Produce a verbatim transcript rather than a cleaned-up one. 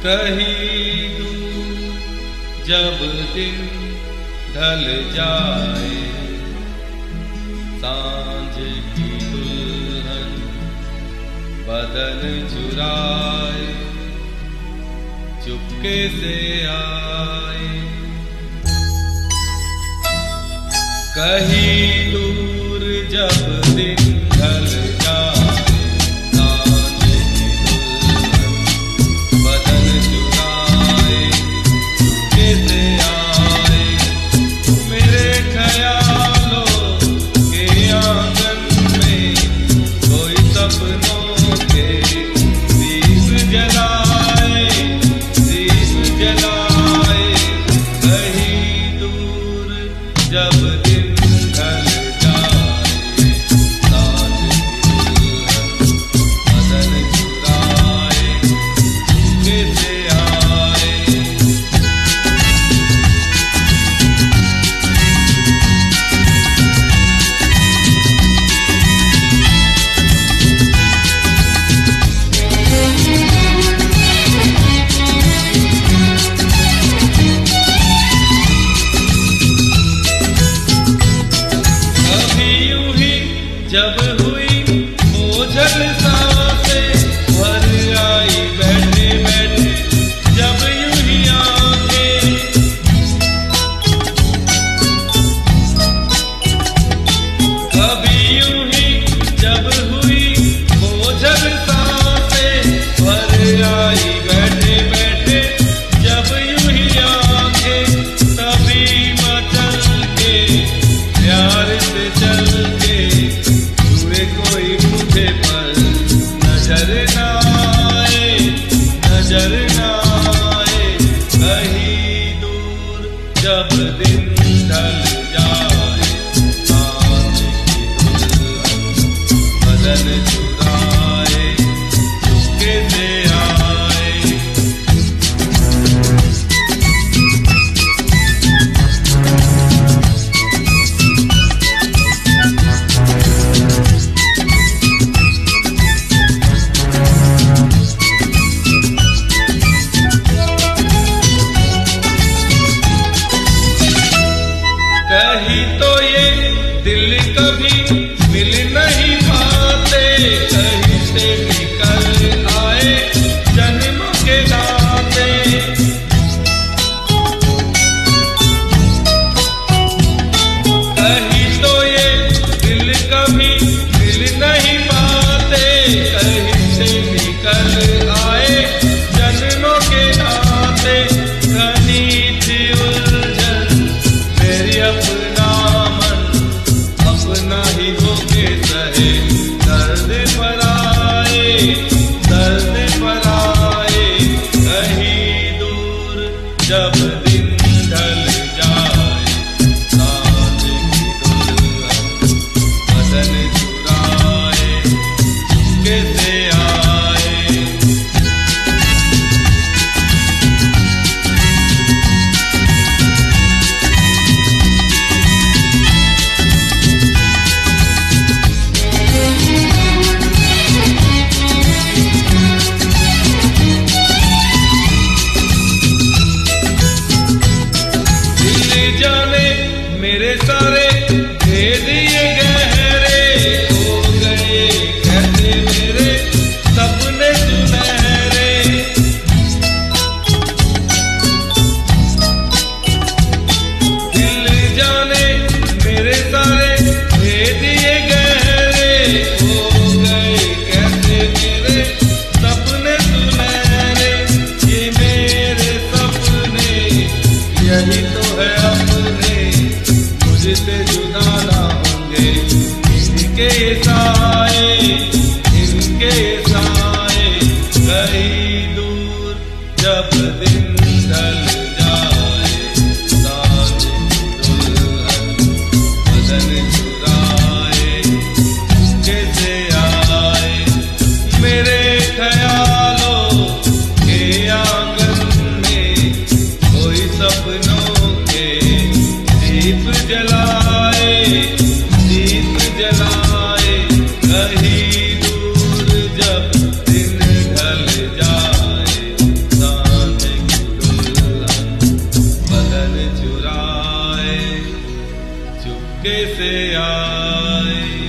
कहीं दूर जब दिन ढल जाए, सांझ की दुल्हन बदन चुराए चुपके से आए। कहीं दूर जब दिन ढल जाए, जब हुई ओझल सांसें भर आई बैठे बैठे, जब यूं ही आंखें कभी यूं ही जब हुई ओझल सांसें भर आई बैठे बैठे, जब यूं ही आंखें तभी मचल के प्यार से चल के कोई मुझे पर नजर न आए, नजर न आए। कहीं दूर जब दिन ढल जाए, सांझ की दुल्हन बदन चुराए चुपके से आए। कहीं तो ये दिल कभी मिल नहीं पाते, कहीं से निकल आए जन्म के नाते। कहीं तो ये दिल कभी मिल नहीं पाते, कहीं से निकल आए जन्मों के नाते। घनी थी उलझन मेरी अपना मन, अपना ही होके सहे दर्द पर आए, दर्द पर आए। कहीं दूर जब दिन ढल जाए, सांझ की दुल्हन बदन चुराए चुपके से आए। जाने मेरे सारे भेद ये गहरे हो गए, कैसे मेरे सपने सुनहरे। दिल जाने मेरे सारे भेद ये गहरे हो गए, कैसे मेरे सपने सुनहरे। ये मेरे सपने यही तो है अपने, मुझसे जुदा ना होंगे इनके साए, इनके साए। कहीं दूर जब दिन ढल जाए, सांझ की दुल्हन बदन चुराए चुपके से आए। मेरे ख्यालों के आंगन में कोई सपनों के दीप जलाए, दीप जलाए। कहीं दूर जब दिन ढल जाए, कैसे आए।